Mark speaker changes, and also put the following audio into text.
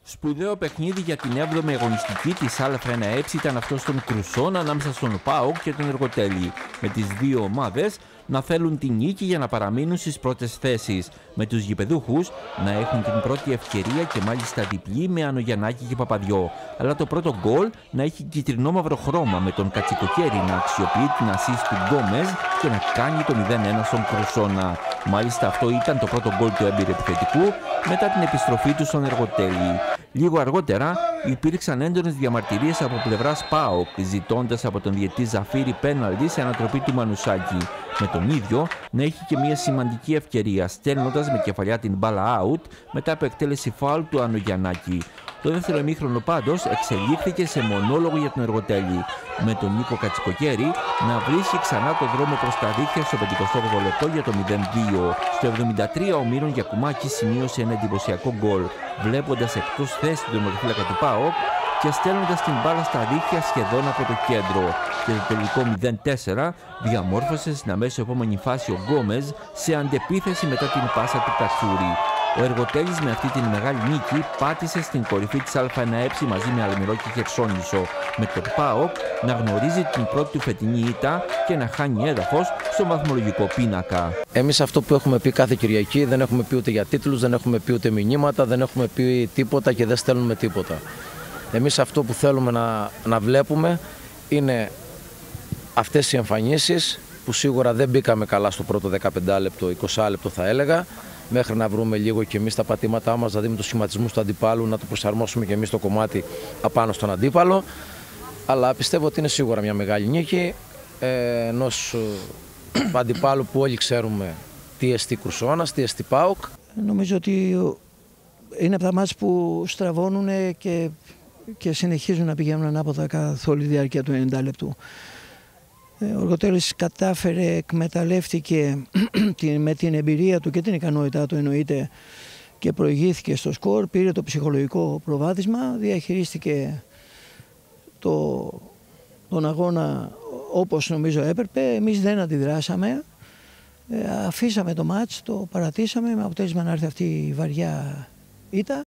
Speaker 1: Σπουδαίο παιχνίδι για την 7η αγωνιστική της Α1Ε ήταν αυτό στον Κρουσόν ανάμεσα στον ΠΑΟΚ και τον Εργοτέλη, με τις δύο ομάδες να θέλουν την νίκη για να παραμείνουν στις πρώτες θέσεις, με τους γηπεδούχους να έχουν την πρώτη ευκαιρία και μάλιστα διπλή με Ανογιαννάκη και Παπαδιό, αλλά το πρώτο γκολ να έχει κυτρινόμαυρο χρώμα, με τον Κατσικοκέρι να αξιοποιεί την ασίστ του Γκόμες και να κάνει το 0-1 στον Κρουσόνα. Μάλιστα αυτό ήταν το πρώτο γκολ του έμπειρου επιθετικού μετά την επιστροφή του στον Εργοτέλη. Λίγο αργότερα υπήρξαν έντονες διαμαρτυρίες από πλευράς ΠΑΟΚ, ζητώντας από τον διαιτητή Ζαφύρη πέναλτι σε ανατροπή του Μανουσάκη, με τον ίδιο να έχει και μια σημαντική ευκαιρία, στέλνοντας με κεφαλιά την μπάλα out μετά από εκτέλεση φάουλ του Ανογιαννάκη. Το δεύτερο ημίχρονο πάντως εξελίχθηκε σε μονόλογο για τον Εργοτέλη, με τον Νίκο Κατσικοκέρι να βρίσκει ξανά το δρόμο προς τα δίχτυα στο 58ο λεπτό για το 0-2. Στο 73 ο Μύρον Γιακουμάκης σημείωσε ένα εντυπωσιακό γκολ, βλέποντας εκτός θέση του τερματοφύλακα του ΠΑΟΚ και στέλνοντας την μπάλα στα δίχτυα σχεδόν από το κέντρο. Και το τελικό 0-4 διαμόρφωσε στην αμέσως επόμενη φάση ο Γκόμες σε αντεπίθεση μετά την πάσα του Κατσούρη. Ο Εργοτέλης με αυτή την μεγάλη νίκη πάτησε στην κορυφή της Α1Ε μαζί με Αλμυρό και Χερσόνησο, με τον ΠΑΟΚ να γνωρίζει την πρώτη του φετινή ήττα και να χάνει έδαφος στο βαθμολογικό πίνακα.
Speaker 2: Εμείς αυτό που έχουμε πει κάθε Κυριακή, δεν έχουμε πει ούτε για τίτλους, δεν έχουμε πει ούτε μηνύματα, δεν έχουμε πει τίποτα και δεν στέλνουμε τίποτα. Εμείς αυτό που θέλουμε να βλέπουμε είναι αυτές οι εμφανίσεις που σίγουρα δεν μπήκαμε καλά στο πρώτο 15 λεπτό, 20 λεπτό θα έλεγα, μέχρι να βρούμε λίγο και εμείς τα πατήματά μας, δηλαδή με τους σχηματισμούς του αντιπάλου, να το προσαρμόσουμε και εμείς το κομμάτι απάνω στον αντίπαλο. Αλλά πιστεύω ότι είναι σίγουρα μια μεγάλη νίκη ενός αντιπάλου που όλοι ξέρουμε τι εστί Κρουσώνας, τι εστί ΠΑΟΚ.
Speaker 3: Νομίζω ότι είναι από τα μάτς που στραβώνουν και συνεχίζουν να πηγαίνουν ανάποδα καθ' όλη τη διάρκεια του 90 λεπτού. Ο Εργοτέλης κατάφερε, εκμεταλλεύτηκε με την εμπειρία του και την ικανότητά του εννοείται και προηγήθηκε στο σκορ, πήρε το ψυχολογικό προβάδισμα, διαχειρίστηκε τον αγώνα όπως νομίζω έπρεπε. Εμείς δεν αντιδράσαμε, αφήσαμε το μάτς, το παρατήσαμε με αποτέλεσμα να έρθει αυτή η βαριά ήττα.